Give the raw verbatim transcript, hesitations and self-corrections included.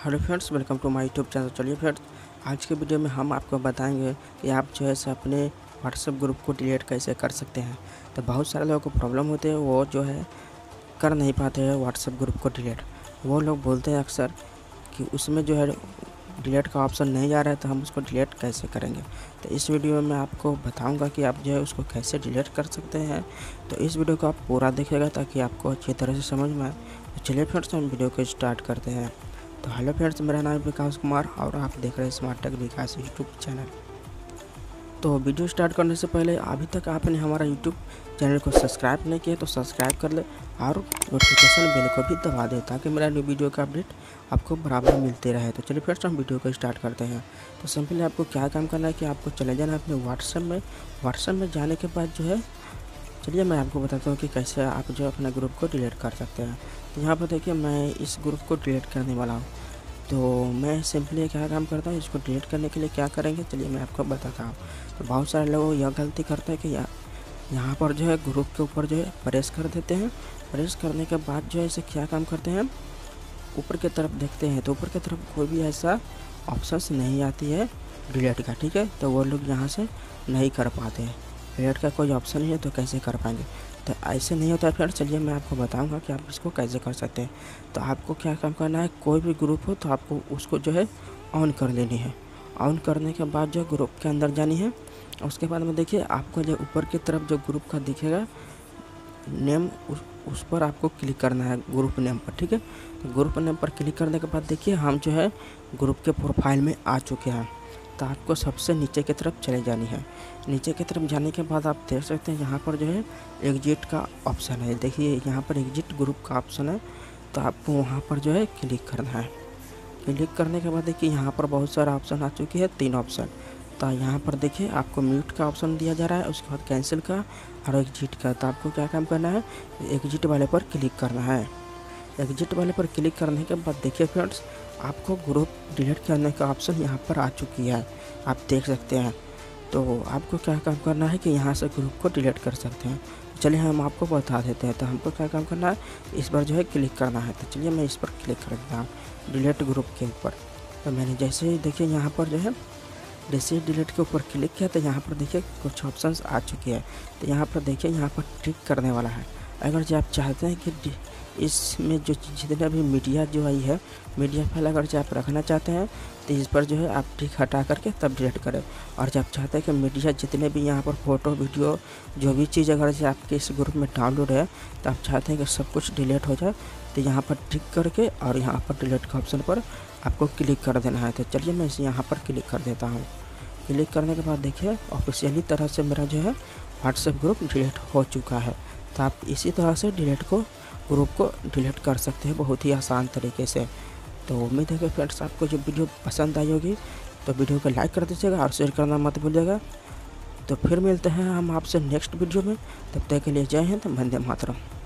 Hello friends, welcome to my YouTube channel. चलिए friends, आज के वीडियो में हम आपको बताएंगे कि आप जो है से अपने व्हाट्सएप ग्रुप को डिलीट कैसे कर सकते हैं। तो बहुत सारे लोगों को प्रॉब्लम होती है, वो जो है कर नहीं पाते हैं व्हाट्सएप ग्रुप को डिलीट। वो लोग बोलते हैं अक्सर कि उसमें जो है डिलीट का ऑप्शन नहीं आ रहा है, तो हम उसको डिलीट कैसे करेंगे। तो इस वीडियो में मैं आपको बताऊंगा कि आप जो है उसको कैसे डिलीट कर सकते हैं। तो इस वीडियो को आप पूरा देखिएगा ताकि आपको अच्छी तरह से समझ में आए। तो चलिए फ्रेंड्स, हम वीडियो को स्टार्ट करते हैं। तो हेलो फ्रेंड्स, मेरा नाम विकास कुमार और आप देख रहे हैं smart tech Vikas YouTube channel. तो वीडियो स्टार्ट करने से पहले अभी तक आपने हमारा यूट्यूब चैनल को सब्सक्राइब नहीं किया तो सब्सक्राइब कर ले और नोटिफिकेशन बेल को भी दबा दे ताकि मेरा न्यू वीडियो का अपडेट आपको बराबर मिलते रहे। तो चलिए फ्रेंड्स, हम वीडियो को स्टार्ट करते हैं। तो सिंपली आपको क्या काम करना है कि आपको चले जाना है अपने व्हाट्सएप में। व्हाट्सएप में जाने के बाद जो है, चलिए मैं आपको बताता हूँ कि कैसे आप जो अपने ग्रुप को डिलीट कर सकते हैं। तो यहाँ पर देखिए, मैं इस ग्रुप को डिलीट करने वाला हूँ। तो मैं सिंपली क्या काम करता हूँ, इसको डिलीट करने के लिए क्या करेंगे चलिए मैं आपको बताता हूँ। तो बहुत सारे लोग यह गलती करते हैं कि या, यहाँ पर जो है ग्रुप के ऊपर जो है प्रेस कर देते हैं। प्रेस करने के बाद जो है इसे क्या काम करते हैं, ऊपर की तरफ देखते हैं तो ऊपर की तरफ कोई भी ऐसा ऑप्शन नहीं आती है डिलीट का, ठीक है। तो वो लोग यहाँ से नहीं कर पाते हैं, डिलीट का कोई ऑप्शन नहीं है तो कैसे कर पाएंगे। तो ऐसे नहीं होता है फ्रेंड्स, चलिए मैं आपको बताऊंगा कि आप इसको कैसे कर सकते हैं। तो आपको क्या काम करना है, कोई भी ग्रुप हो तो आपको उसको जो है ऑन कर लेनी है। ऑन करने के बाद जो ग्रुप के अंदर जानी है। उसके बाद में देखिए आपको जो ऊपर की तरफ जो ग्रुप का दिखेगा नेम, उस, उस पर आपको क्लिक करना है, ग्रुप नेम पर, ठीक है। तो ग्रुप नेम पर क्लिक करने के बाद देखिए हम जो है ग्रुप के प्रोफाइल में आ चुके हैं। तो आपको सबसे नीचे की तरफ चले जानी है। नीचे की तरफ जाने के बाद आप देख सकते हैं यहाँ पर जो है एग्जिट का ऑप्शन है। देखिए यहाँ पर एग्जिट ग्रुप का ऑप्शन है, तो आपको वहाँ पर जो है क्लिक करना है। क्लिक करने के बाद देखिए यहाँ पर बहुत सारा ऑप्शन आ चुकी है, तीन ऑप्शन। तो यहाँ पर देखिए आपको म्यूट का ऑप्शन दिया जा रहा है, उसके बाद कैंसिल का और एग्जिट का। तो आपको क्या काम करना है, एग्जिट वाले पर क्लिक करना है। एग्जिट वाले पर क्लिक करने के बाद देखिए फ्रेंड्स, आपको ग्रुप डिलीट करने का ऑप्शन यहाँ पर आ चुकी है, आप देख सकते हैं। तो आपको क्या काम करना है कि यहाँ से ग्रुप को डिलीट कर सकते हैं। चलिए हम आपको बता देते हैं। तो हमको क्या काम करना है, इस पर जो है क्लिक करना है। तो चलिए मैं इस पर क्लिक कर देता हूँ, डिलीट ग्रुप के ऊपर। तो मैंने जैसे ही देखिए यहाँ पर जो है जैसे डिलीट के ऊपर क्लिक किया तो यहाँ पर देखिए कुछ ऑप्शंस आ चुके हैं। तो यहाँ पर देखिए यहाँ पर टिक करने वाला है। अगर जो आप चाहते हैं कि इसमें जो जितना भी मीडिया जो आई है, मीडिया फाइल अगर जो आप रखना चाहते हैं तो इस पर जो है आप टिक हटा करके तब डिलीट करें। और जब आप चाहते हैं कि मीडिया जितने भी यहाँ पर फ़ोटो वीडियो जो भी चीज़ अगर जो आपके इस ग्रुप में डाउनलोड है तो आप चाहते हैं कि सब कुछ डिलीट हो जाए, तो यहाँ पर टिक करके और यहाँ पर डिलीट का ऑप्शन पर आपको क्लिक कर देना है। तो चलिए मैं इसे यहाँ पर क्लिक कर देता हूँ। क्लिक करने के बाद देखिए ऑफिशियली तरह से मेरा जो है व्हाट्सएप ग्रुप डिलीट हो चुका है। तो आप इसी तरह से डिलीट को ग्रुप को डिलीट कर सकते हैं बहुत ही आसान तरीके से। तो उम्मीद है कि फ्रेंड्स आपको जो वीडियो पसंद आई होगी, तो वीडियो को लाइक कर दीजिएगा और शेयर करना मत भूलिएगा। तो फिर मिलते हैं हम आपसे नेक्स्ट वीडियो में, तब तक के लिए जय हिंद, वंदे मातरम।